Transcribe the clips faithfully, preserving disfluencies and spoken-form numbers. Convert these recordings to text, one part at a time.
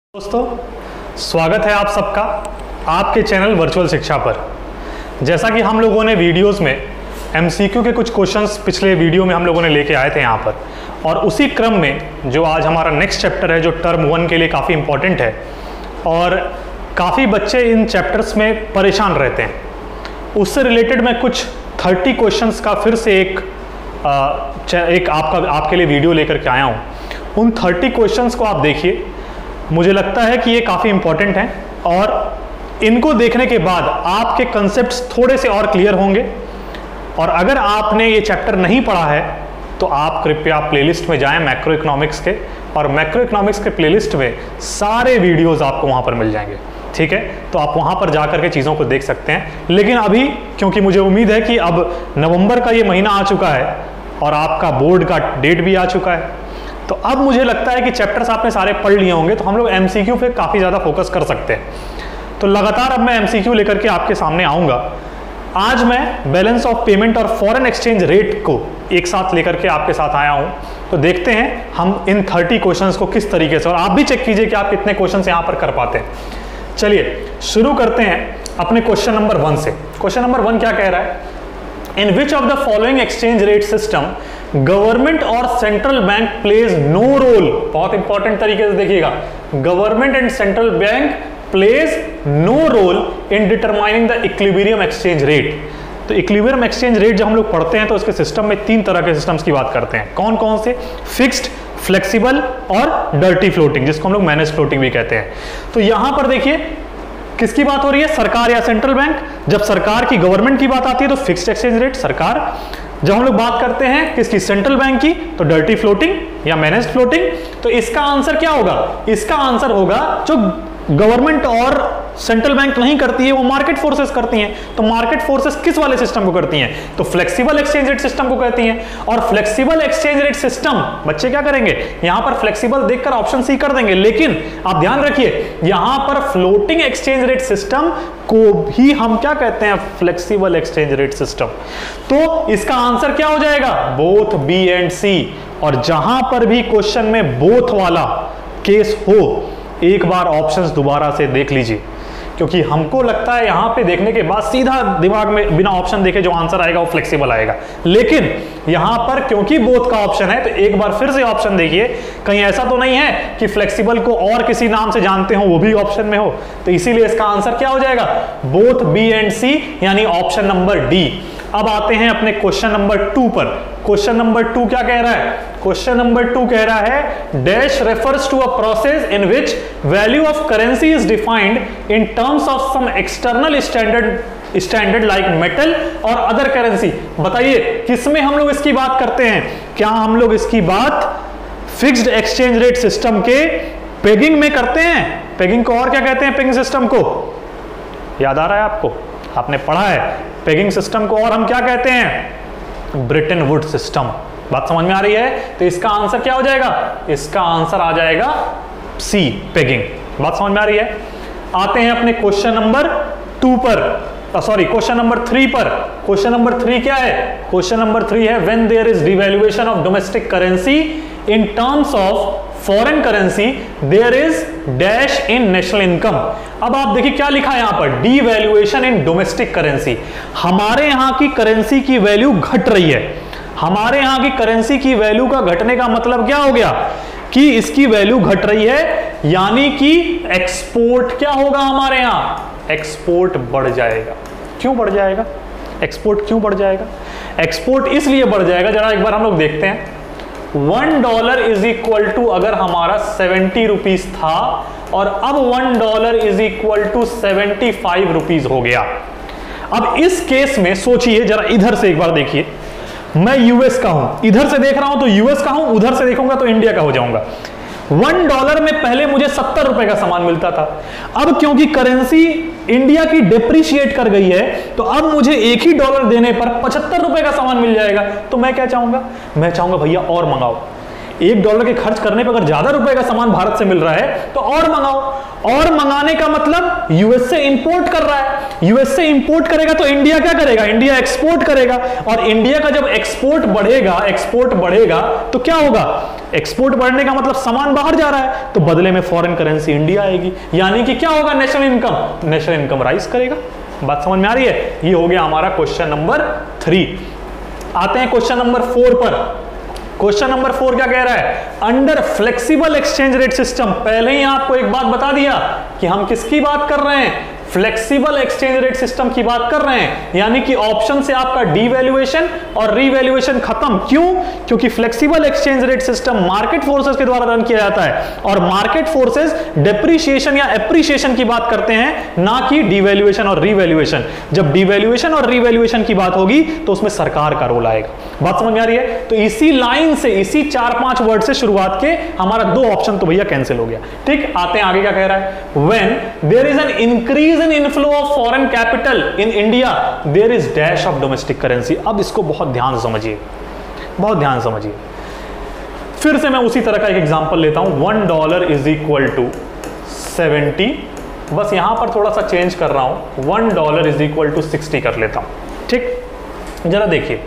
दोस्तों, स्वागत है आप सबका आपके चैनल वर्चुअल शिक्षा पर। जैसा कि हम लोगों ने वीडियोस में एमसीक्यू के कुछ क्वेश्चंस पिछले वीडियो में हम लोगों ने लेके आए थे यहाँ पर, और उसी क्रम में जो आज हमारा नेक्स्ट चैप्टर है जो टर्म वन के लिए काफ़ी इम्पोर्टेंट है और काफ़ी बच्चे इन चैप्टर्स में परेशान रहते हैं, उससे रिलेटेड मैं कुछ थर्टी क्वेश्चंस का फिर से एक आ, एक आपका आपके लिए वीडियो लेकर के आया हूँ। उन थर्टी क्वेश्चंस को आप देखिए, मुझे लगता है कि ये काफ़ी इंपॉर्टेंट हैं और इनको देखने के बाद आपके कंसेप्ट्स थोड़े से और क्लियर होंगे। और अगर आपने ये चैप्टर नहीं पढ़ा है तो आप कृपया प्लेलिस्ट में जाएं मैक्रो इकोनॉमिक्स के, और मैक्रो इकोनॉमिक्स के प्लेलिस्ट में सारे वीडियोस आपको वहाँ पर मिल जाएंगे, ठीक है। तो आप वहाँ पर जा करके चीज़ों को देख सकते हैं। लेकिन अभी क्योंकि मुझे उम्मीद है कि अब नवंबर का ये महीना आ चुका है और आपका बोर्ड का डेट भी आ चुका है, तो अब मुझे लगता है कि चैप्टर्स आपने सारे पढ़ लिए होंगे, तो हम लोग एमसीक्यू पे काफ़ी ज़्यादा फोकस कर सकते हैं। तो लगातार अब मैं एमसीक्यू लेकर के आपके सामने आऊँगा। आज मैं बैलेंस ऑफ पेमेंट और फॉरेन एक्सचेंज रेट को एक साथ लेकर के आपके साथ आया हूँ। तो देखते हैं हम इन थर्टी क्वेश्चंस को किस तरीके से, और आप भी चेक कीजिए कि आप कितने क्वेश्चंस यहाँ पर कर पाते हैं। चलिए शुरू करते हैं अपने क्वेश्चन नंबर वन से। क्वेश्चन नंबर वन क्या कह रहा है? In which of the following exchange rate system government और central bank plays no role. बहुत इंपॉर्टेंट तरीके से देखिएगा, government and central bank plays no role in determining the equilibrium exchange rate. तो इक्विलिब्रियम एक्सचेंज रेट जब हम लोग पढ़ते हैं तो इसके सिस्टम में तीन तरह के सिस्टम्स की बात करते हैं। कौन कौन से? फिक्स्ड, फ्लेक्सिबल और डर्टी फ्लोटिंग, जिसको हम लोग मैनेज फ्लोटिंग भी कहते हैं। तो यहां पर देखिए किसकी बात हो रही है? सरकार या सेंट्रल बैंक। जब सरकार की, गवर्नमेंट की बात आती है तो फिक्स्ड एक्सचेंज रेट सरकार। जब हम लोग बात करते हैं किसकी? सेंट्रल बैंक की, तो डर्टी फ्लोटिंग या मैनेज फ्लोटिंग। तो इसका आंसर क्या होगा? इसका आंसर होगा जो गवर्नमेंट और सेंट्रल बैंक नहीं करती है वो मार्केट फोर्सेस करती हैं। तो मार्केट फोर्सेस किस वाले सिस्टम को करती हैं? तो फ्लेक्सिबल एक्सचेंज रेट सिस्टम को कहती हैं। और फ्लेक्सिबल एक्सचेंज रेट सिस्टम, बच्चे क्या करेंगे? यहां पर फ्लेक्सिबल देखकर ऑप्शन सी कर देंगे, लेकिन आप ध्यान रखिए यहां पर फ्लोटिंग एक्सचेंज रेट सिस्टम को भी हम क्या कहते हैं? Flexible exchange rate system. तो इसका आंसर क्या हो जाएगा? Both B and C. और जहां पर भी क्वेश्चन में बोथ वाला केस हो, एक बार ऑप्शंस दोबारा से देख लीजिए, क्योंकि हमको लगता है यहां पे देखने के बाद सीधा दिमाग में बिना ऑप्शन देखे जो आंसर आएगा वो फ्लेक्सिबल आएगा। लेकिन यहां पर क्योंकि बोथ का ऑप्शन है तो एक बार फिर से ऑप्शन देखिए, कहीं ऐसा तो नहीं है कि फ्लेक्सिबल को और किसी नाम से जानते हो वो भी ऑप्शन में हो। तो इसीलिए इसका आंसर क्या हो जाएगा? बोथ बी एंड सी, यानी ऑप्शन नंबर डी। अब आते हैं अपने क्वेश्चन नंबर टू पर। क्वेश्चन नंबर टू क्या कह रहा है? क्वेश्चन नंबर टू कह रहा है dash refers to a process in which value of currency is defined in terms of some external standard standard like metal और अदर करेंसी। बताइए किसमें हम लोग इसकी बात करते हैं? क्या हम लोग इसकी बात फिक्स्ड एक्सचेंज रेट सिस्टम के पेगिंग में करते हैं? पेगिंग को और क्या कहते हैं? पेगिंग सिस्टम को याद आ रहा है आपको? आपने पढ़ा है पेगिंग सिस्टम को, और हम क्या कहते हैं? Bretton Wood system. बात समझ में आ रही है? तो इसका आंसर क्या हो जाएगा? इसका आंसर आ जाएगा सी, पेगिंग। बात समझ में आ रही है? आते हैं अपने क्वेश्चन नंबर टू पर, सॉरी क्वेश्चन नंबर थ्री पर। क्वेश्चन नंबर थ्री क्या है? क्वेश्चन नंबर थ्री है when there is devaluation of domestic currency in terms of foreign currency there is dash in national income. अब आप देखिए क्या लिखा है यहां पर? Devaluation in domestic currency. हमारे यहां की करेंसी की वैल्यू घट रही है। हमारे यहां की करेंसी की वैल्यू का घटने का मतलब क्या हो गया? कि इसकी वैल्यू घट रही है, यानी कि एक्सपोर्ट क्या होगा हमारे यहां? एक्सपोर्ट बढ़ जाएगा। क्यों बढ़ जाएगा? एक्सपोर्ट क्यों बढ़ जाएगा? एक्सपोर्ट इसलिए बढ़ जाएगा, जरा एक बार हम लोग देखते हैं। One dollar is equal to, अगर हमारा सेवेंटी रुपीज था और अब one dollar is equal to seventy five rupees हो गया। अब इस केस में सोचिए जरा, इधर से एक बार देखिए, मैं यूएस का हूं, इधर से देख रहा हूं तो यूएस का हूं, उधर से देखूंगा तो इंडिया का हो जाऊंगा। वन डॉलर में पहले मुझे सत्तर रुपए का सामान मिलता था, अब क्योंकि करेंसी इंडिया की डिप्रिशिएट कर गई है तो अब मुझे एक ही डॉलर देने पर पचहत्तर रुपए का सामान मिल जाएगा। तो मैं क्या चाहूंगा? मैं चाहूंगा भैया और मंगाओ। एक डॉलर के खर्च करने पर अगर ज्यादा रुपए का सामान भारत से मिल रहा है तो और मंगाओ। और मंगाने का मतलब यूएस से इंपोर्ट कर रहा है। यूएस से इंपोर्ट करेगा तो इंडिया क्या करेगा? इंडिया एक्सपोर्ट करेगा, और इंडिया का जब एक्सपोर्ट बढ़ेगा एक्सपोर्ट बढ़ेगा तो क्या होगा? एक्सपोर्ट बढ़ने का मतलब सामान बाहर जा रहा है, तो बदले में फॉरेन करेंसी इंडिया आएगी, यानी कि क्या होगा? National income national income rise करेगा। बात समझ में आ रही है? ये हो गया हमारा क्वेश्चन नंबर थ्री। आते हैं क्वेश्चन नंबर फोर पर। क्वेश्चन नंबर फोर क्या कह रहा है? Under flexible exchange rate system, पहले ही आपको एक बात बता दिया कि हम किसकी बात कर रहे हैं? फ्लेक्सिबल एक्सचेंज रेट सिस्टम की बात कर रहे हैं, यानी कि ऑप्शन से आपका डीवैल्यूएशन और रीवैल्यूएशन खत्म। क्यों? क्योंकि flexible exchange rate system market forces के द्वारा रन किया जाता है, और मार्केट फोर्सेस डेप्रिसिएशन या एप्रिसिएशन की बात करते हैं, ना कि डीवैल्यूएशन और रीवैल्यूएशन। जब डीवैल्यूएशन और रीवैल्यूएशन की बात होगी तो उसमें सरकार का रोल आएगा। बात समझ में आ रही है? तो इसी लाइन से, इसी चार पांच वर्ड से शुरुआत के हमारा दो ऑप्शन तो भैया कैंसिल हो गया। ठीक, आते हैं आगे क्या कह रहा है? When there is an increase in inflow of foreign capital in India there is dash of domestic currency. अब इसको बहुत ध्यान से समझिए, बहुत ध्यान समझिए। फिर से मैं उसी तरह का एक एग्जांपल लेता हूं। One dollar is equal to seventy, बस यहां पर थोड़ा सा चेंज कर रहा हूं, one dollar is equal to sixty कर लेता हूं। ठीक, जरा देखिए,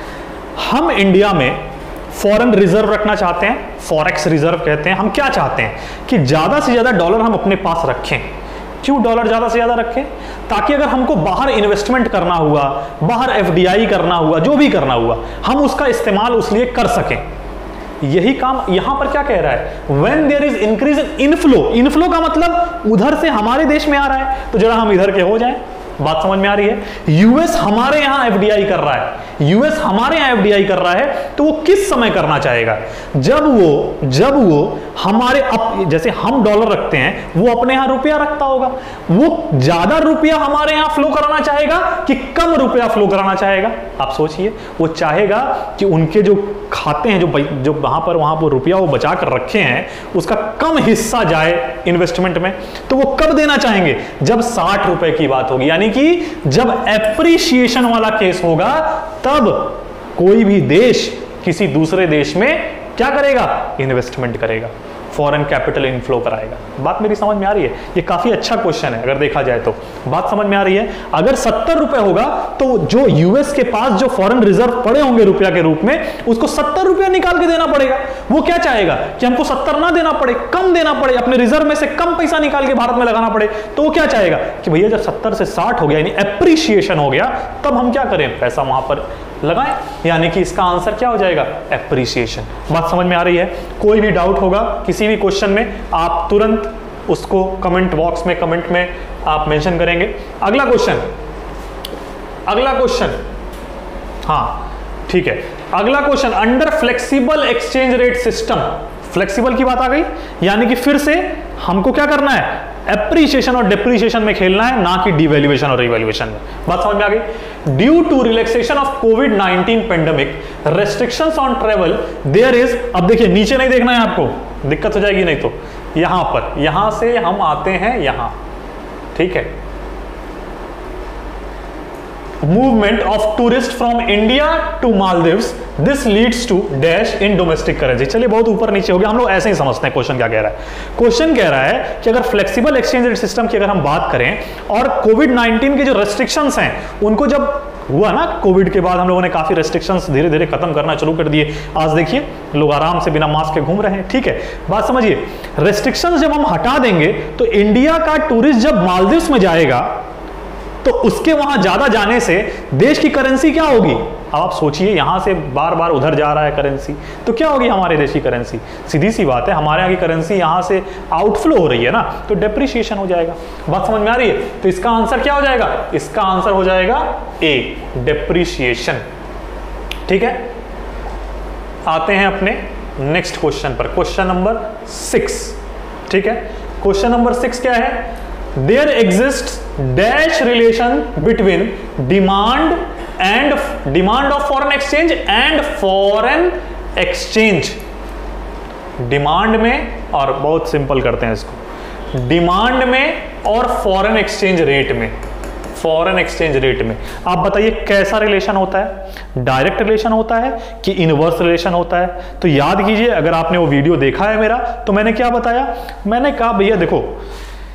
हम इंडिया में फॉरेन रिजर्व रखना चाहते हैं, फॉरेक्स रिजर्व कहते हैं। हम क्या चाहते हैं कि ज्यादा से ज्यादा डॉलर हम अपने पास रखें। क्यों डॉलर ज्यादा से ज्यादा रखें? ताकि अगर हमको बाहर इन्वेस्टमेंट करना हुआ, बाहर एफडीआई करना हुआ, जो भी करना हुआ, हम उसका इस्तेमाल उस लिए कर सकें। यही काम यहां पर क्या कह रहा है? When there is increase in inflow, inflow का मतलब उधर से हमारे देश में आ रहा है, तो जरा हम इधर के हो जाएं। बात समझ में आ रही है? यूएस हमारे यहां एफडीआई कर रहा है, यूएस हमारे यहां एफडीआई कर रहा है, तो वो किस समय करना चाहेगा? जब वो जब वो हमारे अप, जैसे हम डॉलर रखते हैं, वो अपने यहां रुपया रखता होगा, वो ज्यादा रुपया हमारे यहां फ्लो कराना चाहेगा कि कम रुपया फ्लो कराना चाहेगा? आप सोचिए, वो चाहेगा कि उनके जो खाते हैं, जो जो वहां पर वहां पर रुपया वो बचा कर रखे हैं, उसका कम हिस्सा जाए इन्वेस्टमेंट में। तो वो कब देना चाहेंगे? जब साठ रुपए की बात होगी, यानी कि जब एप्रिसिएशन वाला केस होगा, तब कोई भी देश किसी दूसरे देश में क्या करेगा? इन्वेस्टमेंट करेगा, फॉरेन कैपिटल इनफ्लो कराएगा। बात मेरी समझ में आ रही है? ये काफी अच्छा क्वेश्चन है अगर देखा जाए तो। बात समझ में आ रही है? अगर सत्तर रुपए होगा तो जो यूएस के पास जो फॉरेन रिजर्व पड़े होंगे रुपया के रूप में, उसको सत्तर रुपया निकाल के देना पड़ेगा। वो क्या चाहेगा कि हमको सत्तर ना देना पड़े, कम देना पड़े, अपने रिजर्व में से कम पैसा निकाल के भारत में लगाना पड़े। तो वो क्या चाहेगा कि भैया जब सत्तर से साठ हो गया, यानी एप्रिसिएशन हो गया, तब हम क्या करें? पैसा वहां पर लगाएं। यानी कि इसका आंसर क्या हो जाएगा? एप्रिसिएशन। बात समझ में आ रही है? कोई भी डाउट होगा किसी भी क्वेश्चन में, आप तुरंत उसको कमेंट बॉक्स में, कमेंट में आप मेंशन करेंगे। अगला क्वेश्चन, अगला क्वेश्चन, हाँ ठीक है, अगला question, under flexible exchange rate system, flexible की बात आ गई, यानी कि फिर से हमको क्या करना है? एप्रिसिएशन और डेप्रिसिएशन में खेलना है, ना कि डिवैल्यूएशन और रिवैल्यूएशन में। बात समझ में आ गई? Due to relaxation of Covid nineteen pandemic, restrictions on travel, there is, अब देखिए नीचे नहीं देखना है आपको, दिक्कत हो जाएगी नहीं तो, यहां पर, यहां से हम आते हैं यहां, ठीक है, movement of tourist from India to Maldives, this leads to dash in domestic currency. चलिए बहुत ऊपर नीचे हो गया, हम लोग ऐसे ही समझते हैं क्वेश्चन क्या कह रहा है। क्वेश्चन कह रहा है कि अगर फ्लेक्सिबल एक्सचेंज रेट सिस्टम की अगर हम बात करें, और कोविड नाइनटीन के जो रेस्ट्रिक्शंस हैं, उनको जब हुआ ना कोविड के बाद, हम लोगों ने काफी रेस्ट्रिक्शंस धीरे धीरे खत्म करना शुरू कर दिए। आज देखिए लोग आराम से बिना मास्क के घूम रहे हैं, ठीक है। बात समझिए, रेस्ट्रिक्शंस जब हम हटा देंगे तो इंडिया का टूरिस्ट जब मालदीव्स में जाएगा तो उसके वहां ज्यादा जाने से देश की करेंसी क्या होगी? अब आप सोचिए, यहां से बार बार उधर जा रहा है करेंसी, तो क्या होगी हमारे देश की करेंसी? सीधी सी बात है, हमारे यहाँ की करेंसी यहां से आउटफ्लो हो रही है ना, तो डेप्रिसिएशन हो जाएगा। बात समझ में आ रही है? तो इसका आंसर क्या हो जाएगा? इसका आंसर हो जाएगा ए, डेप्रिसिएशन। ठीक है, आते हैं अपने नेक्स्ट क्वेश्चन पर, क्वेश्चन नंबर सिक्स। ठीक है, क्वेश्चन नंबर सिक्स क्या है? There exists dash relation between demand and demand of foreign exchange and foreign exchange। Demand में, और बहुत सिंपल करते हैं इसको, डिमांड में और फॉरेन एक्सचेंज रेट में, फॉरेन एक्सचेंज रेट में आप बताइए कैसा रिलेशन होता है? डायरेक्ट रिलेशन होता है कि इनवर्स रिलेशन होता है? तो याद कीजिए, अगर आपने वो वीडियो देखा है मेरा, तो मैंने क्या बताया? मैंने कहा भैया देखो,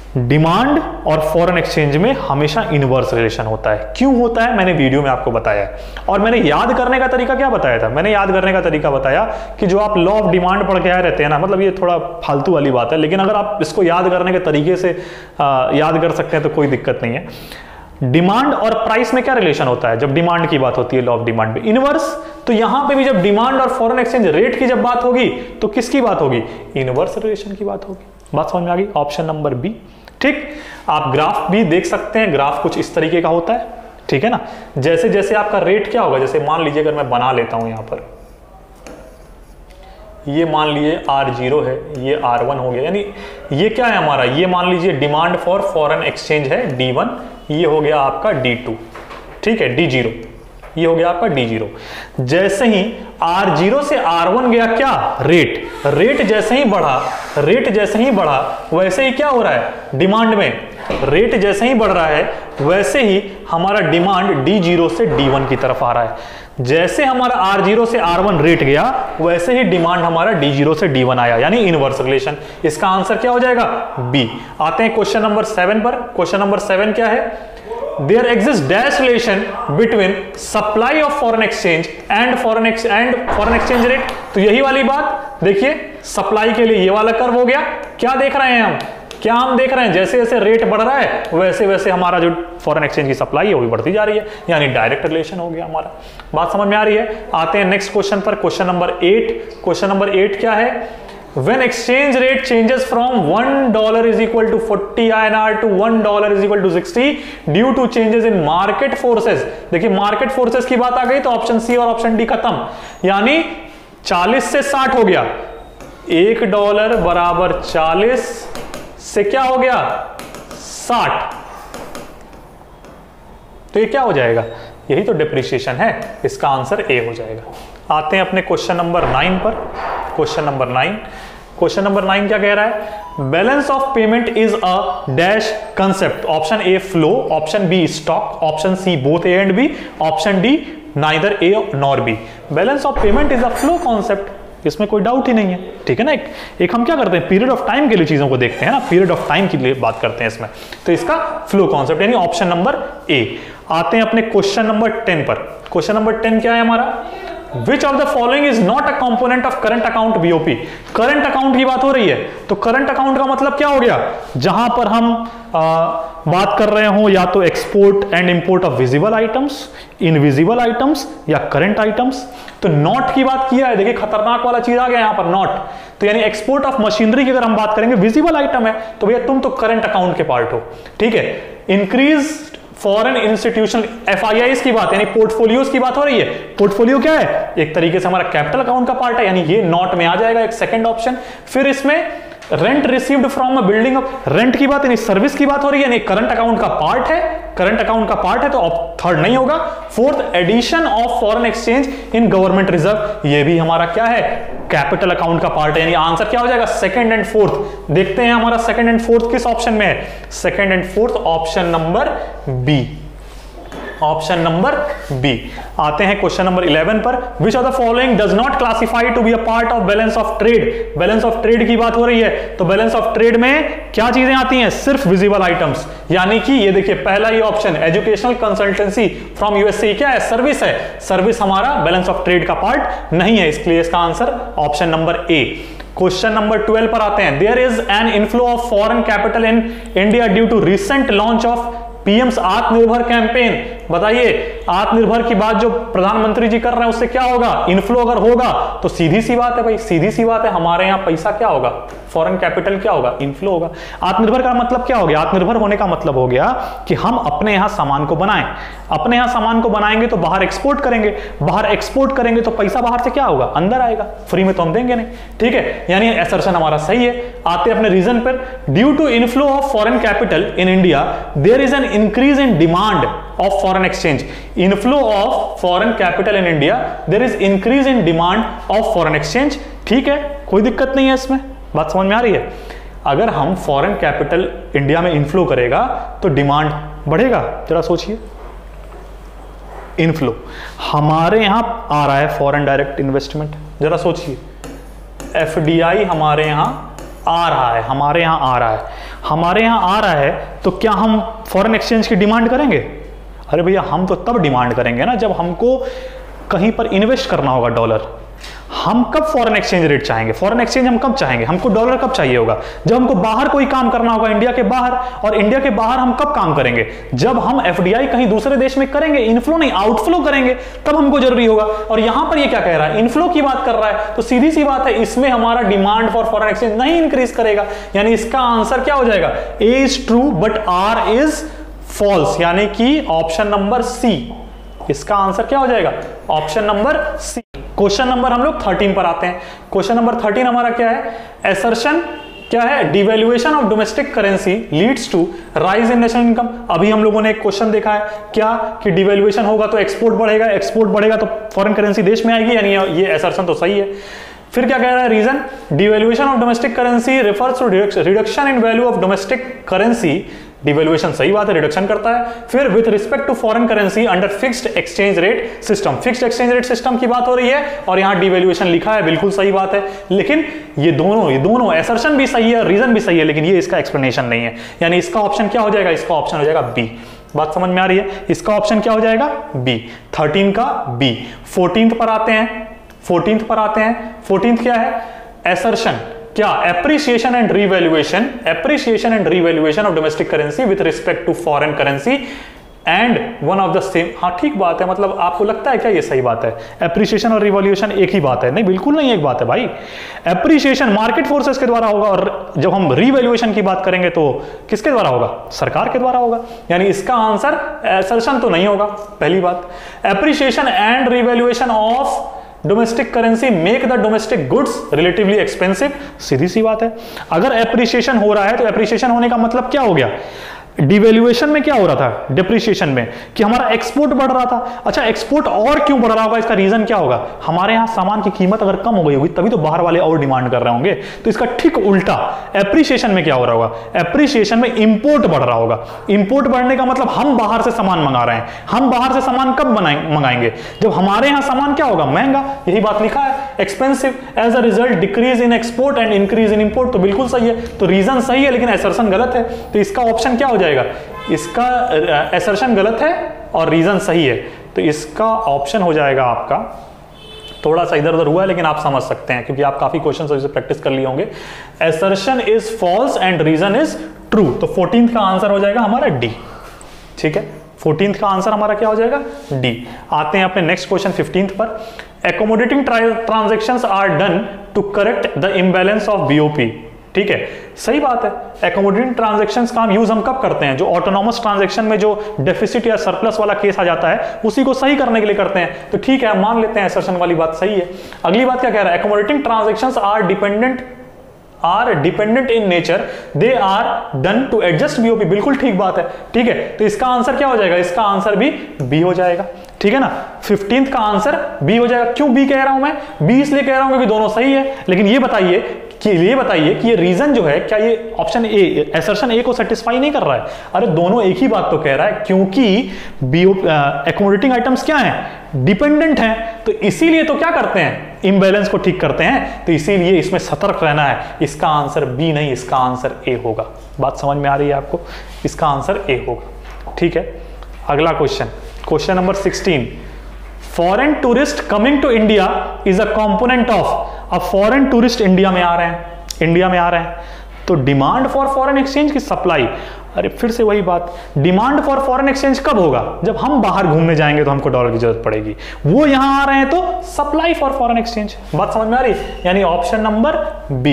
डिमांड और फॉरेन एक्सचेंज में हमेशा इनवर्स रिलेशन होता है। क्यों होता है मैंने वीडियो में आपको बताया है, और मैंने याद करने का तरीका क्या बताया था, मैंने याद करने का तरीका बताया कि जो आप लॉ ऑफ डिमांड पढ़ के आए रहते हैं ना, मतलब ये थोड़ा फालतू वाली बात है, लेकिन अगर आप इसको याद करने के तरीके से आ, याद कर सकते हैं तो कोई दिक्कत नहीं है। डिमांड और प्राइस में क्या रिलेशन होता है जब डिमांड की बात होती है लॉ ऑफ डिमांड में, इनवर्स। तो यहां पे भी जब डिमांड और फॉरेन एक्सचेंज रेट की जब बात होगी तो किसकी बात होगी, इनवर्स रिलेशन की बात होगी। बात समझ में आ गई, ऑप्शन नंबर बी। ठीक, आप ग्राफ भी देख सकते हैं, ग्राफ कुछ इस तरीके का होता है, ठीक है ना। जैसे जैसे आपका रेट क्या होगा, जैसे मान लीजिए अगर मैं बना लेता हूं यहां पर, ये मान लीजिए आर जीरो है, ये आर वन हो गया, यानी ये क्या है हमारा, ये मान लीजिए डिमांड फॉर फॉरेन एक्सचेंज है डी वन, ये हो गया आपका डी टू, ठीक है, डी जीरो, ये हो गया आपका डी जीरो। जैसे ही आर जीरो से आर वन गया क्या, रेट, रेट जैसे ही बढ़ा, रेट जैसे ही बढ़ा वैसे ही क्या हो रहा है डिमांड में, रेट जैसे ही बढ़ रहा है वैसे ही हमारा डिमांड डी जीरो से डी वन की तरफ आ रहा है। जैसे हमारा आर जीरो से आर वन रेट गया वैसे ही डिमांड हमारा डी जीरो से डी वन आया, यानी इनवर्स रिलेशन। इसका आंसर क्या हो जाएगा, बी। आते हैं क्वेश्चन नंबर सेवन पर। क्वेश्चन नंबर सेवन क्या है, there exist dash relation between supply of foreign exchange and foreign and foreign exchange rate. तो यही वाली बात देखिए, सप्लाई के लिए ये वाला कर्व हो गया, क्या देख रहे हैं हम, क्या हम देख रहे हैं जैसे जैसे रेट बढ़ रहा है वैसे वैसे हमारा जो फॉरेन एक्सचेंज की सप्लाई है वो भी बढ़ती जा रही है, यानी डायरेक्ट रिलेशन हो गया हमारा। बात समझ में आ रही है। आते हैं नेक्स्ट क्वेश्चन पर, question number eight. Question number eight क्या है, when exchange rate changes from one dollar is equal to forty I N R to one dollar is equal to sixty due to changes in market forces। देखिए market forces की बात आ गई तो option C और option D खत्म, यानी चालीस से साठ हो गया, एक डॉलर बराबर चालीस से क्या हो गया साठ, तो ये क्या हो जाएगा, यही तो डिप्रिसिएशन है, इसका आंसर ए हो जाएगा। आते हैं अपने क्वेश्चन नंबर नाइन पर। Question number nine, question number nine क्या कह रहा है, balance of payment is a dash concept. Option A flow, option B stock, option C both A and B, option D neither A nor B. Balance of payment is a flow concept, इसमें कोई doubt ही नहीं है, ठीक है ना। एक, एक हम क्या करते हैं पीरियड ऑफ टाइम के लिए चीजों को देखते हैं ना, पीरियड ऑफ टाइम के लिए बात करते हैं इसमें, तो इसका फ्लो कॉन्सेप्ट यानी ऑप्शन नंबर ए। आते हैं अपने क्वेश्चन नंबर टेन पर। क्वेश्चन नंबर टेन क्या है हमारा, Which of the following is not a component of current account B O P। Current account की बात हो रही है, तो करंट अकाउंट का मतलब क्या हो गया, जहां पर हम आ, बात कर रहे हो या तो export and import of visible items, invisible items या करंट आइटम्स। तो नॉट की बात किया है, देखिए खतरनाक वाला चीज आ गया यहां पर नॉट, तो यानी एक्सपोर्ट ऑफ मशीनरी की अगर हम बात करेंगे विजिबल आइटम है तो भैया तुम तो करंट अकाउंट के पार्ट हो, ठीक है। Increase foreign institutional F I I's की बात यानी पोर्टफोलियोज की बात हो रही है। पोर्टफोलियो क्या है, एक तरीके से हमारा कैपिटल अकाउंट का पार्ट है, यानी ये नॉट में आ जाएगा एक सेकंड ऑप्शन। फिर इसमें rent received from a building, rent की बात यानी सर्विस की बात हो रही है, यानी करंट अकाउंट का पार्ट है, करंट अकाउंट का पार्ट है तो थर्ड नहीं होगा। Fourth, addition of foreign exchange in government reserve, ये भी हमारा क्या है कैपिटल अकाउंट का पार्ट है, यानी आंसर क्या हो जाएगा सेकंड एंड फोर्थ। देखते हैं हमारा सेकंड एंड फोर्थ किस ऑप्शन में है, second and fourth option number B, option number B. आते हैं क्वेश्चन नंबर इलेवन पर, which of the following does not classify to be a part of balance of trade. Balance of trade की बात हो रही है, तो बैलेंस ऑफ ट्रेड में क्या चीजें आती हैं, सिर्फ विजिबल आइटम्स, यानी कि ये देखिए पहला ही option educational consultancy from USA क्या है, सर्विस है, सर्विस हमारा बैलेंस ऑफ ट्रेड का पार्ट नहीं है, इसलिए इसका answer option number A. Question number twelve पर आते हैं, there is an inflow of foreign capital in India due to recent launch of PM's Atmanirbhar campaign. बताइए आत्मनिर्भर की बात जो प्रधानमंत्री जी कर रहे हैं उससे क्या होगा, इनफ्लो अगर होगा तो सीधी सी बात है भाई, सीधी सी बात है हमारे यहाँ पैसा क्या होगा, फॉरेन कैपिटल क्या होगा, इनफ्लो होगा। आत्मनिर्भर का मतलब क्या हो गया, आत्मनिर्भर होने का मतलब हो गया कि हम अपने यहाँ सामान को बनाएं, अपने यहाँ सामान को बनाएंगे तो बाहर एक्सपोर्ट करेंगे, बाहर एक्सपोर्ट करेंगे तो पैसा बाहर से क्या होगा, अंदर आएगा, फ्री में तो हम देंगे नहीं, ठीक है, यानी असर्शन हमारा सही है। आते अपने रीजन पर, due to inflow of foreign capital in India there is an increase in demand of foreign exchange। inflow of foreign capital in India there is increase in demand of foreign exchange, ठीक है, कोई दिक्कत नहीं है इसमें, बात समझ में आ रही है। अगर हम फॉरेन कैपिटल इंडिया में इनफ्लो करेगा तो डिमांड बढ़ेगा, जरा सोचिए, इनफ्लो हमारे यहां आ रहा है फॉरेन डायरेक्ट इन्वेस्टमेंट, जरा सोचिए एफडीआई हमारे यहां आ रहा है, हमारे यहाँ आ रहा है, हमारे यहाँ आ रहा है, तो क्या हम फॉरेन एक्सचेंज की डिमांड करेंगे? अरे भैया हम तो तब डिमांड करेंगे ना जब हमको कहीं पर इन्वेस्ट करना होगा डॉलर। हम कब फॉरेन एक्सचेंज रेट चाहेंगे? फॉरेन एक्सचेंज हम कब चाहेंगे? हमको डॉलर कब चाहिए होगा? जब हमको बाहर कोई काम करना होगा, इंडिया के बाहर। और इंडिया के बाहर हम कब काम करेंगे? जब हम एफडीआई कहीं दूसरे देश में करेंगे, इनफ्लो नहीं आउटफ्लो करेंगे, तब हमको जरूरी होगा। और यहां पर ये क्या कह रहा है? इनफ्लो की बात कर रहा है, तो सीधी सी बात है इसमें हमारा डिमांड फॉर फॉरेन एक्सचेंज नहीं इंक्रीज करेगा। यानी इसका आंसर क्या हो जाएगा? A is true but R is false, यानी कि ऑप्शन नंबर सी, इसका आंसर क्या हो जाएगा? Option number C. Question number हम लोग थर्टीन पर आते हैं। क्वेश्चन नंबर थर्टीन हमारा क्या है? एसर्शन क्या है? Devaluation of domestic currency leads to rise in national income. अभी हम लोगों ने एक क्वेश्चन देखा है क्या कि डिवैल्यूएशन होगा तो एक्सपोर्ट बढ़ेगा, एक्सपोर्ट बढ़ेगा तो फॉरेन करेंसी देश में आएगी, यानी ये एसर्शन तो सही है। फिर क्या कह रहा है? Reason devaluation of domestic currency refers to reduction in value of domestic currency. Devaluation सही बात है, रिडक्शन करता है। फिर with respect to foreign currency under fixed exchange rate system, fixed exchange rate system की बात हो रही है और यहां डिवैल्यूएशन लिखा है, बिल्कुल सही बात है। लेकिन ये दोनों ये दोनों एसर्शन भी सही है, रीजन भी सही है, लेकिन ये इसका एक्सप्लेनेशन नहीं है। यानी इसका ऑप्शन क्या हो जाएगा? इसका ऑप्शन हो जाएगा बी। बात समझ में आ रही है? इसका ऑप्शन क्या हो जाएगा? बी। थर्टीन का बी। फोर्टीन पर आते हैं, फोर्टीन पर आते हैं। फोर्टीन क्या है? एसर्शन क्या? Appreciation and revaluation, appreciation and revaluation of domestic currency with respect to foreign currency and one of the same. हाँ ठीक बात है, मतलब आपको लगता है क्या ये सही बात है? एप्रिसिएशन और रिवैल्यूएशन एक ही बात है? नहीं, बिल्कुल नहीं एक बात है भाई। एप्रिसिएशन मार्केट फोर्सेस के द्वारा होगा और जब हम रिवैल्यूएशन की बात करेंगे तो किसके द्वारा होगा? सरकार के द्वारा होगा। यानी इसका आंसर एसर्शन तो नहीं होगा, पहली बात। Appreciation and revaluation of domestic currency make the domestic goods relatively expensive, सीधी सी बात है। अगर एप्रिसिएशन हो रहा है तो एप्रिसिएशन होने का मतलब क्या हो गया? डिवैल्यूएशन में क्या हो रहा था? डिप्रिसिएशन में कि हमारा एक्सपोर्ट बढ़ रहा था। अच्छा, एक्सपोर्ट और क्यों बढ़ रहा होगा? इसका रीजन क्या होगा? हमारे यहां सामान की कीमत अगर कम हो गई होगी तभी तो बाहर वाले और डिमांड कर रहे होंगे। तो इसका ठीक उल्टा एप्रिसिएशन में क्या हो रहा होगा? एप्रिसिएशन में इंपोर्ट बढ़ रहा होगा। इंपोर्ट बढ़ने का मतलब हम बाहर से सामान मंगा रहे हैं। हम बाहर से सामान कब मंगाएंगे? जब हमारे यहां सामान क्या होगा? महंगा। यही बात लिखा है, expensive. As a result decrease in export and increase in import, तो बिल्कुल सही है। तो रीजन सही है लेकिन एसर्शन गलत है। तो इसका ऑप्शन क्या हो जाएगा? इसका एसर्शन गलत है और रीजन सही है, तो इसका ऑप्शन हो जाएगा आपका, थोड़ा सा इधर उधर हुआ है लेकिन आप समझ सकते हैं क्योंकि आप काफी क्वेश्चन से प्रैक्टिस कर लिए होंगे। Assertion is false and reason is true, तो फोर्टीन का आंसर हो जाएगा हमारा डी। ठीक है, फोर्टीन का आंसर हमारा क्या हो जाएगा? डी। आते हैं अपने नेक्स्ट क्वेश्चन फिफ्टीन पर। Accommodating transactions are done to correct the imbalance of BOP. ठीक है, सही बात है। एकोमोडेटिंग ट्रांजैक्शंस का हम यूज हम कब करते हैं? जो ऑटोनॉमस ट्रांजैक्शन में जो डेफिसिट या सरप्लस वाला केस आ जाता है उसी को सही करने के लिए करते हैं। तो ठीक है, मान लेते हैं एसर्शन वाली बात सही है। अगली बात क्या कह रहा है? Accommodating transactions are dependent are dependent in nature, they are done to adjust BOP. बिल्कुल ठीक बात है। ठीक है, तो इसका आंसर क्या हो जाएगा? इसका आंसर भी बी हो जाएगा। ठीक है ना, फिफ्टींथ का आंसर बी हो जाएगा। क्यों बी कह रहा हूं मैं? बी इसलिए कह रहा हूं क्योंकि दोनों सही है। लेकिन ये बताइए कि ये बताइए कि ये रीजन जो है, क्या ये ऑप्शन ए एसर्शन ए को सेटिस्फाई नहीं कर रहा है? अरे दोनों एक ही बात तो कह रहा है, क्योंकि बीओ एकोमोडेटिंग आइटम्स क्या हैं? डिपेंडेंट हैं। तो इसीलिए तो क्या करते हैं? इम्बैलेंस को ठीक करते हैं। तो इसीलिए इसमें सतर्क रहना है। इसका आंसर बी नहीं, इसका आंसर ए होगा। बात समझ में आ रही है आपको? इसका आंसर ए होगा। ठीक है, अगला question, question number sixteen. Foreign tourist coming to India is a component of. अब फॉरेन टूरिस्ट इंडिया में आ रहे हैं, इंडिया में आ रहे हैं, तो डिमांड फॉर फॉरेन एक्सचेंज की सप्लाई। अरे फिर से वही बात, डिमांड फॉर फॉरेन एक्सचेंज कब होगा? जब हम बाहर घूमने जाएंगे तो हमको डॉलर की जरूरत पड़ेगी। वो यहां आ रहे हैं तो सप्लाई फॉर फॉरेन एक्सचेंज। बात समझ में आ रही? यानी ऑप्शन नंबर बी।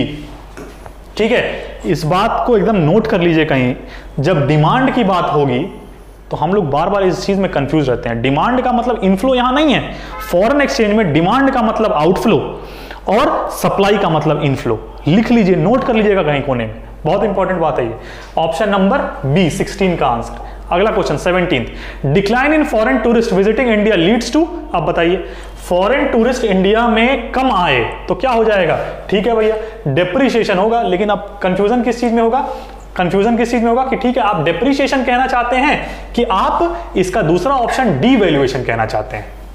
ठीक है, इस बात को एकदम नोट कर लीजिए कहीं, जब डिमांड की बात होगी तो हम लोग बार बार इस चीज में कंफ्यूज रहते हैं। डिमांड का मतलब इनफ्लो यहां नहीं है। फॉरेन एक्सचेंज में डिमांड का मतलब आउटफ्लो और सप्लाई का मतलब इनफ्लो। लिख लीजिए, नोट कर लीजिएगा कहीं कोने में, बहुत इंपॉर्टेंट बात है ये। ऑप्शन नंबर बी सिक्सटीन का आंसर। अगला question seventeen. Decline in foreign tourist visiting India leads to. अब बताइए, फॉरेन टूरिस्ट इंडिया में कम आए तो क्या हो जाएगा? ठीक है भैया, डेप्रिसिएशन होगा। लेकिन अब कंफ्यूजन किस चीज में होगा? कंफ्यूजन किस चीज में होगा कि ठीक है आप डेप्रिसिएशन कहना चाहते हैं कि आप इसका दूसरा ऑप्शन डीवैल्यूएशन कहना चाहते हैं।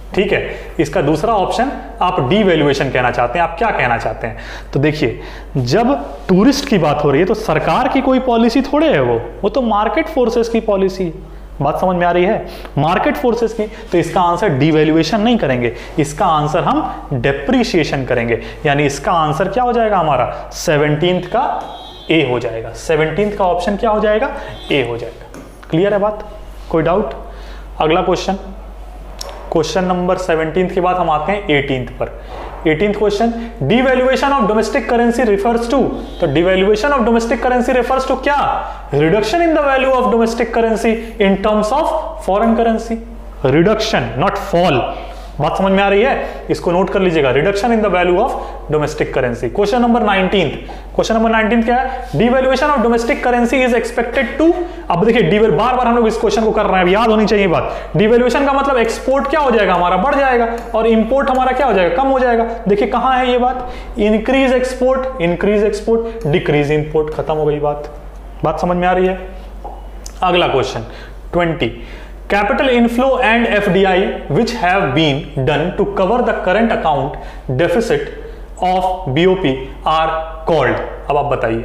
ठीक है। इसका दूसरा ऑप्शन आप डीवैल्यूएशन कहना चाहते हैं। आप क्या कहना चाहते हैं? तो देखिए, जब टूरिस्ट की बात हो रही है तो सरकार की कोई पॉलिसी थोड़े है, वो वो तो मार्केट फोर्सेस की पॉलिसी है। बात समझ में आ रही है? मार्केट फोर्सेस की। तो इसका आंसर डीवैल्यूएशन नहीं करेंगे, इसका आंसर हम डेप्रीशिएशन करेंगे। यानी इसका आंसर क्या हो जाएगा हमारा? सेवनटीन्थ का ए हो जाएगा। सेवनटीन्थ का ऑप्शन क्या हो जाएगा? ए हो जाएगा। क्लियर है बात? कोई डाउट? अगला क्वेश्चन, क्वेश्चन नंबर सेवनटीन्थ के बाद हम आते हैं एटीन्थ पर। Eighteenth question, devaluation of domestic currency refers to. तो devaluation of domestic currency refers to क्या? Reduction in the value of domestic currency in terms of foreign currency. Reduction, not fall. बात समझ में आ रही है? इसको नोट कर लीजिएगा, reduction in the value of domestic currency. Question number nineteenth, question number nineteenth क्या है? Devaluation of domestic currency is expected to. अब देखिए, डिवेल बार बार हम लोग इस क्वेश्चन को कर रहे हैं, अब याद होनी चाहिए बात। डिवैल्यूएशन का मतलब एक्सपोर्ट क्या हो जाएगा हमारा? बढ़ जाएगा, और इंपोर्ट हमारा क्या हो जाएगा? कम हो जाएगा। देखिए कहां है ये बात? Increase export, increase export, decrease import. खत्म हो गई बात। बात समझ में आ रही है? अगला question twenty, capital inflow and F D I which have been done to cover the current account deficit of B O P are called। अब आप बताइए,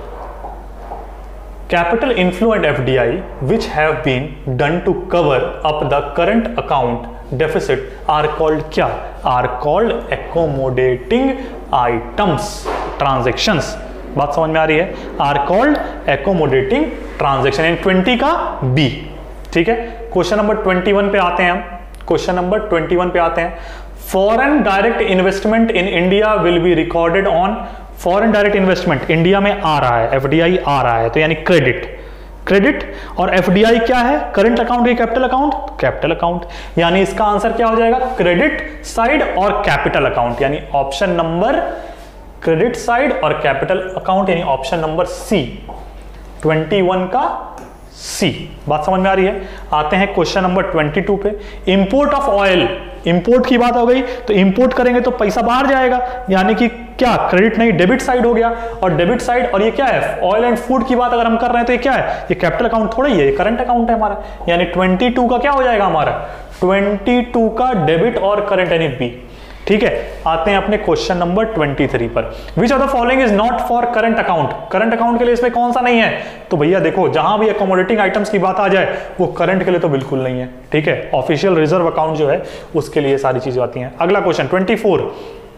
capital inflow and F D I which have been done to cover up the current account deficit are called क्या? are called accommodating items transactions। बात समझ में आ रही है? are called accommodating transaction। इन ट्वेंटी का बी। ठीक है। क्वेश्चन नंबर ट्वेंटी वन पे आते हैं हम। क्वेश्चन नंबर ट्वेंटी वन पे आते हैं। Foreign direct investment in India will be recorded on. Foreign direct investment India में आ रहा है, एफडीआई आ रहा है, तो यानी क्रेडिट। क्रेडिट और एफडीआई क्या है? करंट अकाउंट या कैपिटल अकाउंट? Capital account. यानी इसका आंसर क्या हो जाएगा? क्रेडिट साइड और कैपिटल अकाउंट। यानी ऑप्शन नंबर क्रेडिट साइड और कैपिटल अकाउंट, यानी option number C, twenty one का सी। बात समझ में आ रही है? आते हैं क्वेश्चन नंबर ट्वेंटी टू पे। इंपोर्ट ऑफ ऑयल, इंपोर्ट की बात हो गई, तो इंपोर्ट करेंगे तो पैसा बाहर जाएगा, यानी कि क्या? क्रेडिट नहीं, डेबिट साइड हो गया। और डेबिट साइड, और ये क्या है? ऑयल एंड फूड की बात अगर हम कर रहे हैं तो ये क्या है? ये कैपिटल अकाउंट थोड़ा ही है, ये करंट अकाउंट है हमारा। यानी ट्वेंटी टू का क्या हो जाएगा हमारा? ट्वेंटी टू का डेबिट और करंट, यानी बी। ठीक है। आते हैं अपने क्वेश्चन नंबर ट्वेंटी थ्री पर। Which of the following is not for current account. Current account के लिए इसमें कौन सा नहीं है? तो भैया देखो, जहां भी अकोमोडेटिंग आइटम्स की बात आ जाए वो करंट के लिए तो बिल्कुल नहीं है। ठीक है। ऑफिशियल रिजर्व अकाउंट जो है उसके लिए सारी चीजें आती हैं। अगला question twenty four,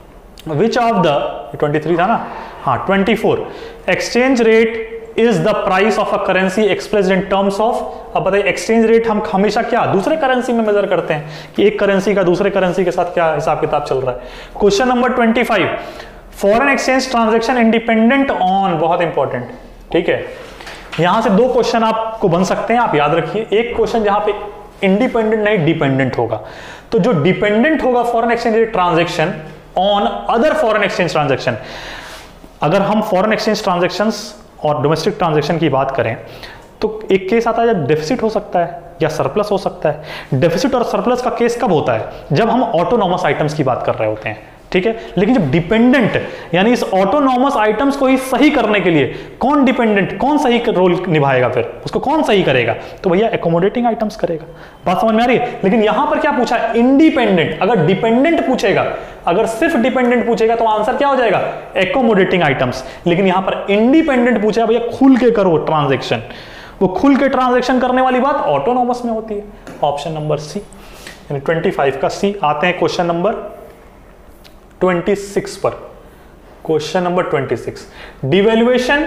which of the, twenty three था ना, हाँ twenty four, exchange rate is the price of a currency expressed in terms of. अब बताइए, एक्सचेंज रेट हम हमेशा क्या? दूसरे करेंसी में मेजर करते हैं कि एक करेंसी का दूसरे करेंसी के साथ क्या हिसाब किताब चल रहा है। Question number twenty five, foreign exchange transaction independent on. बहुत इंपॉर्टेंट। ठीक है। यहां से दो क्वेश्चन आपको बन सकते हैं, आप याद रखिए। एक क्वेश्चन जहां पे इंडिपेंडेंट नहीं डिपेंडेंट होगा, तो जो डिपेंडेंट होगा foreign exchange rate transaction on other foreign exchange transaction. अगर हम फॉरेन एक्सचेंज ट्रांजैक्शंस और डोमेस्टिक ट्रांजैक्शन की बात करें तो एक केस आता है जब डेफिसिट हो सकता है या सरप्लस हो सकता है। डेफिसिट और सरप्लस का केस कब होता है? जब हम ऑटोनॉमस आइटम्स की बात कर रहे होते हैं। ठीक है। लेकिन जब डिपेंडेंट, यानी इस ऑटोनॉमस आइटम्स को ही सही करने के लिए कौन डिपेंडेंट, कौन सही रोल निभाएगा? फिर उसको कौन सही करेगा? तो भैया एकोमोडेटिंग आइटम्स करेगा। बात समझ में आ रही है? लेकिन यहां पर क्या पूछा? इंडिपेंडेंट। अगर डिपेंडेंट पूछेगा, अगर सिर्फ डिपेंडेंट पूछेगा तो आंसर क्या हो जाएगा? Accommodating items. लेकिन यहां पर इंडिपेंडेंट पूछेगा, भैया खुल के करो ट्रांजेक्शन। वो खुल के ट्रांजेक्शन करने वाली बात ऑटोनॉमस में होती है। ऑप्शन नंबर सी, यानी ट्वेंटी फाइव का सी। आते हैं क्वेश्चन नंबर ट्वेंटी सिक्स पर। Question number twenty six, devaluation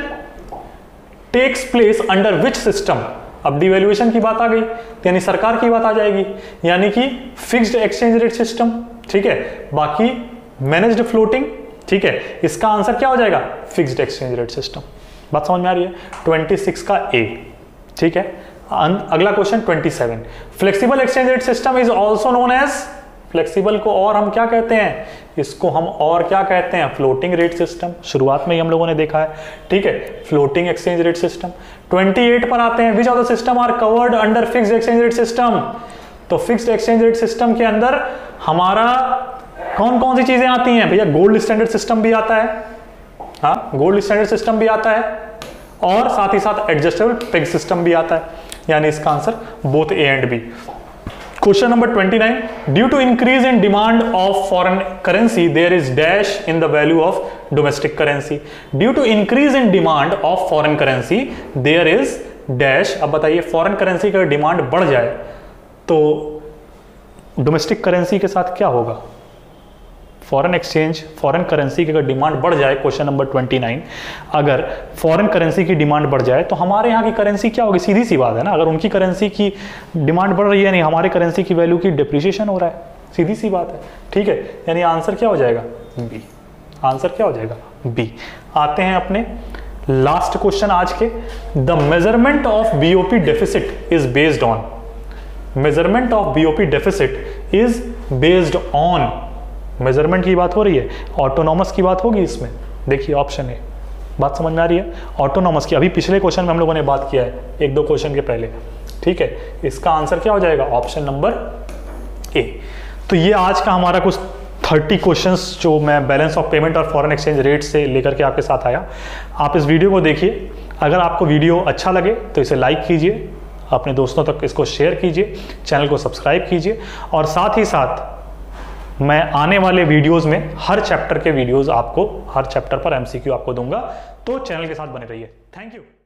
takes place under which system. अब डिवैल्यूएशन की बात आ गई, यानी सरकार की बात आ जाएगी, यानी कि फिक्स्ड एक्सचेंज रेट सिस्टम। ठीक है। बाकी मैनेज्ड फ्लोटिंग। ठीक है। इसका आंसर क्या हो जाएगा? Fixed exchange rate system. बात समझ में आ रही है? ट्वेंटी सिक्स का ए। ठीक है। अगला question twenty seven, flexible exchange rate system is also known as. Flexible को और हम क्या कहते हैं? इसको हम और क्या कहते हैं? Floating rate system. शुरुआत में ही हम लोगों ने देखा है। ठीक है। Floating exchange rate system. Twenty eight पर आते हैं, which of the system are covered under fixed exchange rate system. तो फिक्स्ड एक्सचेंज रेट सिस्टम के अंदर हमारा कौन कौन सी चीजें आती हैं? भैया गोल्ड स्टैंडर्ड सिस्टम भी आता है, हाँ गोल्ड स्टैंडर्ड सिस्टम भी आता है, और साथ ही साथ एडजस्टेबल पेग सिस्टम भी आता है। यानी इसका answer both A and B. Question number twenty-nine. Due to increase in demand of foreign currency, there is dash in the value of domestic currency. Due to increase in demand of foreign currency, there is dash. अब बताइए foreign currency का demand बढ़ जाए तो domestic currency के साथ क्या होगा? फॉरेन एक्सचेंज, फॉरेन करेंसी की अगर डिमांड बढ़ जाए, क्वेश्चन नंबर उनतीस, अगर फॉरेन करेंसी की डिमांड बढ़ जाए तो हमारे यहाँ की करेंसी क्या होगी? सीधी सी बात है ना, अगर उनकी करेंसी की डिमांड बढ़ रही है, नहीं हमारे करेंसी की वैल्यू की डिप्रिसिएशन हो रहा है, सीधी सी बात है, ठीक है। यानी आंसर क्या हो जाएगा? बी। आंसर क्या हो जाएगा? बी। आते हैं अपने लास्ट क्वेश्चन आज के। The measurement of BOP deficit is based on, measurement of BOP deficit is based on, measurement की बात हो रही है, ऑटोनॉमस की बात होगी इसमें। देखिए ऑप्शन ए, बात समझ में आ रही है? ऑटोनॉमस की, अभी पिछले क्वेश्चन में हम लोगों ने बात किया है, एक दो क्वेश्चन के पहले, ठीक है। इसका आंसर क्या हो जाएगा? Option number A. तो ये आज का हमारा कुछ तीस क्वेश्चंस जो मैं बैलेंस ऑफ पेमेंट और फॉरेन एक्सचेंज रेट से लेकर के आपके साथ आया। आप इस वीडियो को देखिए, अगर आपको वीडियो अच्छा लगे तो इसे लाइक कीजिए, अपने दोस्तों तक इसको शेयर कीजिए, चैनल को सब्सक्राइब कीजिए, और साथ ही साथ मैं आने वाले वीडियोस में हर चैप्टर के वीडियोस आपको, हर चैप्टर पर एमसीक्यू आपको दूंगा, तो चैनल के साथ बने रहिए। Thank you.